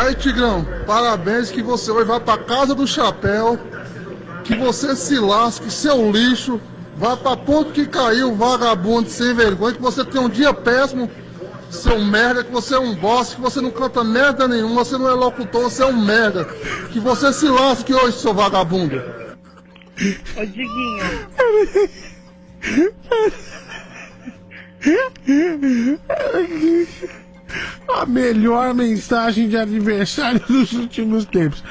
Aí, Tigrão, parabéns que você hoje vai pra casa do chapéu, que você se lasque, seu lixo, vai pra ponto que caiu, vagabundo sem vergonha, que você tem um dia péssimo, seu merda, que você é um bosta, que você não canta merda nenhuma, você não é locutor, você é um merda, que você se lasque hoje, seu vagabundo. Ô, Diguinho. A melhor mensagem de aniversário dos últimos tempos.